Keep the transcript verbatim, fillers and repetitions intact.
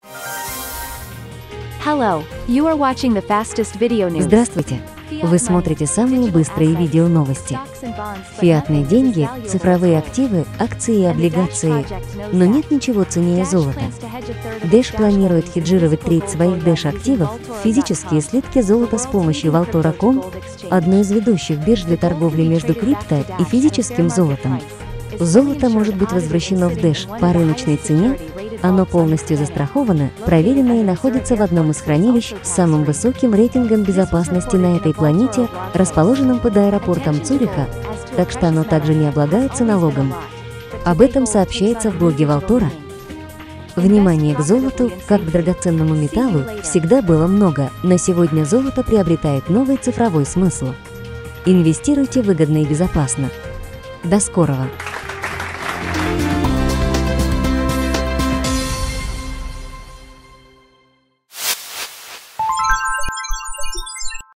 Hello, you are watching the fastest video news. Здравствуйте! Вы смотрите самые быстрые видео новости. Фиатные деньги, цифровые активы, акции и облигации. Но нет ничего ценнее золота. Dash планирует хеджировать треть своих Dash активов в физические слитки золота с помощью Vaultora точка ком, одной из ведущих бирж для торговли между крипто и физическим золотом. Золото может быть возвращено в Dash по рыночной цене. Оно полностью застраховано, проверено и находится в одном из хранилищ с самым высоким рейтингом безопасности на этой планете, расположенном под аэропортом Цюриха, так что оно также не облагается налогом. Об этом сообщается в блоге Vaultora. Внимание к золоту, как к драгоценному металлу, всегда было много, но сегодня золото приобретает новый цифровой смысл. Инвестируйте выгодно и безопасно. До скорого!